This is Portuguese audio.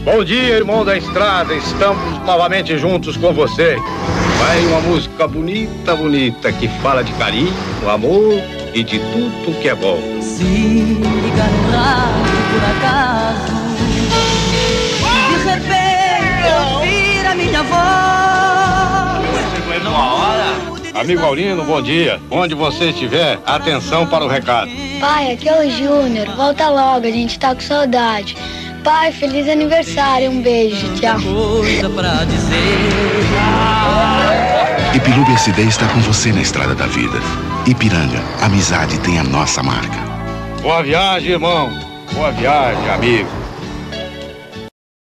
Bom dia, irmão da estrada, estamos novamente juntos com você. Vai uma música bonita, bonita, que fala de carinho, amor e de tudo que é bom. Se ligar no rádio por acaso, de repente ouvir a minha voz. Chegou aí numa hora. Amigo Aurino, bom dia. Onde você estiver, atenção para o recado. Pai, aqui é o Júnior. Volta logo, a gente tá com saudade. Pai, feliz aniversário, um beijo, tchau. Coisa pra dizer. Ipirube SD está com você na estrada da vida. Ipiranga, amizade tem a nossa marca. Boa viagem, irmão. Boa viagem, amigo.